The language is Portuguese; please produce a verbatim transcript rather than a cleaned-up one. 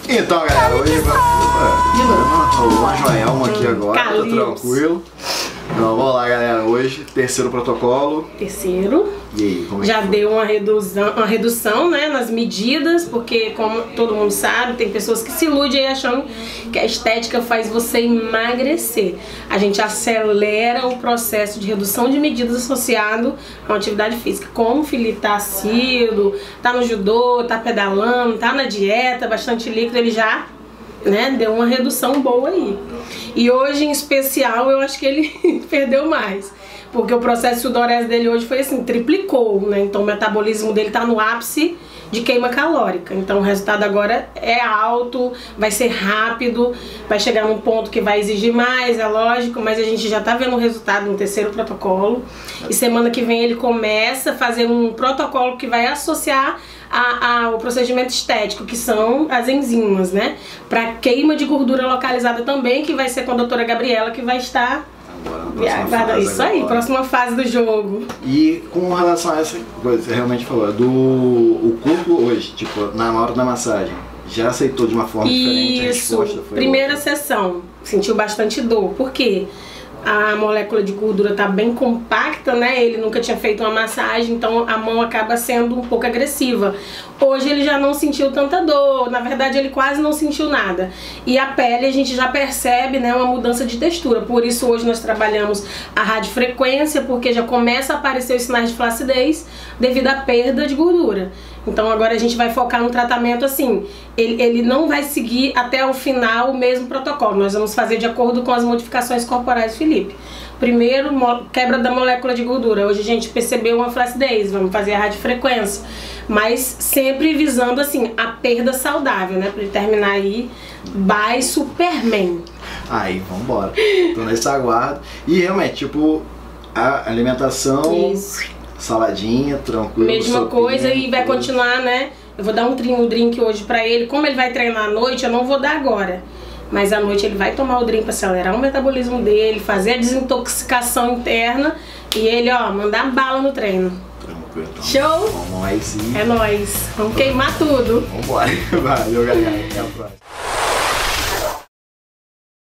Então, galera, hoje vai... Rolou uma joelma aqui agora, tá tranquilo. Então, vamos lá, galera. Hoje, terceiro protocolo. Terceiro. E aí, como é Já que foi? deu uma redução, uma redução, né, nas medidas, porque como todo mundo sabe, tem pessoas que se iludem aí achando que a estética faz você emagrecer. A gente acelera o processo de redução de medidas associado a uma atividade física. Como o Felipe tá assíduo, tá no judô, tá pedalando, tá na dieta, bastante líquido, ele já, né, deu uma redução boa aí. E hoje, em especial, eu acho que ele perdeu mais. Porque o processo de sudorese dele hoje foi assim, triplicou, né? Então o metabolismo dele tá no ápice de queima calórica. Então o resultado agora é alto, vai ser rápido, vai chegar num ponto que vai exigir mais, é lógico, mas a gente já tá vendo o resultado no terceiro protocolo. E semana que vem ele começa a fazer um protocolo que vai associar A, a, o procedimento estético, que são as enzimas, né? Para queima de gordura localizada também, que vai ser com a doutora Gabriela, que vai estar... Agora, isso aí, agora. Próxima fase do jogo. E com relação a essa coisa, você realmente falou, do o corpo hoje, tipo, na hora da massagem, já aceitou de uma forma isso. diferente a resposta? Foi Primeira outra. Sessão, sentiu bastante dor. Por quê? A molécula de gordura tá bem compacta, né? Ele nunca tinha feito uma massagem, então a mão acaba sendo um pouco agressiva. Hoje ele já não sentiu tanta dor, na verdade ele quase não sentiu nada. E a pele a gente já percebe, né, uma mudança de textura. Por isso hoje nós trabalhamos a radiofrequência, porque já começa a aparecer os sinais de flacidez devido à perda de gordura. Então agora a gente vai focar no tratamento assim, ele, ele não vai seguir até o final o mesmo protocolo, nós vamos fazer de acordo com as modificações corporais do Felipe. Primeiro, quebra da molécula de gordura, hoje a gente percebeu uma flacidez, vamos fazer a radiofrequência, mas sempre visando assim, a perda saudável, né, para ele terminar aí by Superman. Aí, vambora, tô nesse aguardo. E realmente, tipo, a alimentação... Isso. Saladinha, tranquilo. Mesma sopinha, coisa e vai tudo. continuar, né? Eu vou dar um drink, um drink hoje pra ele. Como ele vai treinar à noite, eu não vou dar agora. Mas à noite ele vai tomar o drink pra acelerar o metabolismo dele, fazer a desintoxicação interna e ele, ó, mandar bala no treino. Tranquilo. Então. Show? Vamos lá, sim. É nóis. Vamos queimar tudo. Vambora. Valeu, galera. Até a próxima.